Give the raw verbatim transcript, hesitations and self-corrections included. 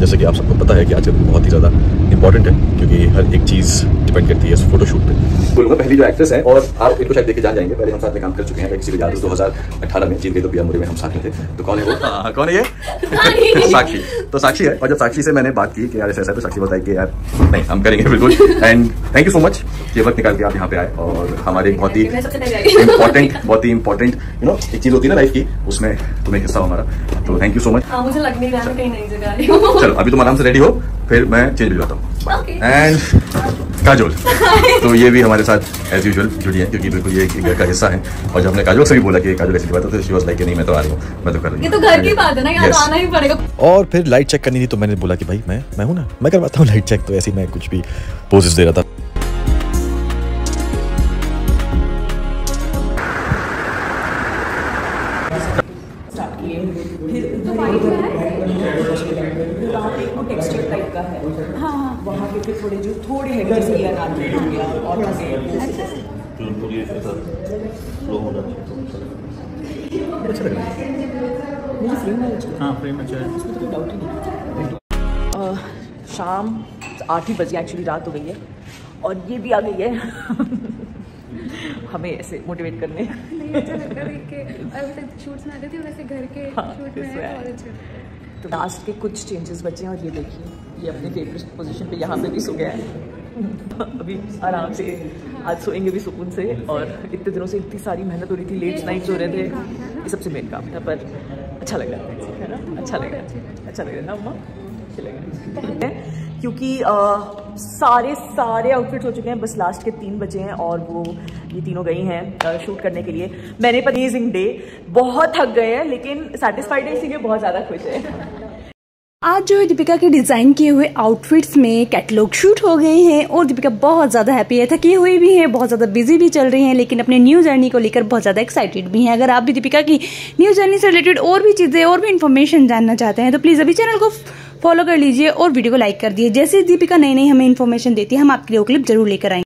जैसे कि आप सबको पता है कि आजकल बहुत ही ज़्यादा इंपॉर्टेंट है, क्योंकि हर एक चीज़ डिपेंड करती है इस फोटोशूट पे। बोलूँगा पहली जो एक्ट्रेस है, और आप इनको शायद देख के जान जाएंगे, पहले हम साथ में काम कर चुके हैं किसी याद दो हज़ार अठारह में जीत गई तो पिया मुरे में हम साथ में थे। तो कौन है वो? हाँ, कौन है ये? साक्षी। तो साक्षी है, और जब साक्षी से मैंने बात की कि यार ऐसा ऐसा, तो साक्षी बताई कि यार नहीं हम करेंगे बिल्कुल। And thank you so much ये वक्त निकाल के आप यहाँ पे आए, और हमारे बहुत ही इंपॉर्टेंट बहुत ही इंपॉर्टेंट यू नो एक चीज़ होती है ना लाइफ की, उसमें तुम्हें हिस्सा हो हमारा, तो थैंक यू सो मच। मुझे लग नहीं रहा कहीं नई जगह आ रही हूं। चलो अभी तुम आराम से रेडी हो, फिर मैं चेंज भी जाता हूँ। एंड काजोल, तो ये भी हमारे साथ एज यूजुअल जुड़ी है, क्योंकि बिल्कुल ये घर का हिस्सा है। और जब हमने काजोल से भी बोला कि काजोल ऐसी बात है, तो शी वाज लाइक नहीं मैं तो आ रही हूँ, मैं तो कर रही हूँ, ये तो घर की बात है ना, यहाँ आना ही पड़ेगा। और फिर लाइट चेक करनी थी, तो मैंने बोला कि भाई मैं मैं हूँ ना, मैं करवाता हूँ लाइट चेक। तो ऐसे मैं कुछ भी पोजेस दे रहा था। टेक्सचर टाइप का है, हाँ हाँ, वहाँ पे फिर थोड़े जो थोड़े है जैसे ये नाम हो गया और अच्छा हाँ फ्रेम अच्छा है, इसमें तो कोई डाउट ही नहीं। शाम आठ ही बजे एक्चुअली रात हो गई है, और ये भी आ गई है हमें ऐसे मोटिवेट करने। शूट्स में आते थे वैसे घर के शूट में है। तो लास्ट के कुछ चेंजेस बचे हैं, और ये देखिए ये अपने फेवरेट पोजीशन पे यहाँ पे भी सो गया है अभी आराम से, आज सोएंगे भी सुकून से। और इतने दिनों से इतनी सारी मेहनत हो रही थी, लेट नाइट्स हो रहे थे, ये सबसे मेन काम था, पर अच्छा लग रहा है ना, अच्छा लग रहा है, अच्छा लग रहा है ना अम्मा, अच्छा लग रहा है। क्योंकि आ, सारे सारे आउटफिट्स हो चुके हैं, बस लास्ट के तीन बचे हैं, और वो ये तीनों गई हैं शूट करने के लिए। मैंने अमेजिंग डे, बहुत थक गए हैं, लेकिन सेटिस्फाइड है, इसीलिए बहुत ज़्यादा खुश है। आज जो है दीपिका के डिजाइन किए हुए आउटफिट्स में कैटलॉग शूट हो गए हैं, और दीपिका बहुत ज्यादा हैप्पी है, थकी हुई भी है, बहुत ज्यादा बिजी भी चल रही हैं, लेकिन अपने न्यू जर्नी को लेकर बहुत ज्यादा एक्साइटेड भी हैं। अगर आप भी दीपिका की न्यू जर्नी से रिलेटेड और भी चीजें और भी इन्फॉर्मेशन जानना चाहते हैं, तो प्लीज अभी चैनल को फॉलो कर लीजिए और वीडियो को लाइक कर दिए। जैसे दीपिका नई नई हमें इन्फॉर्मेशन देती है, हम आपके लिए वो क्लिप जरूर लेकर आएंगे।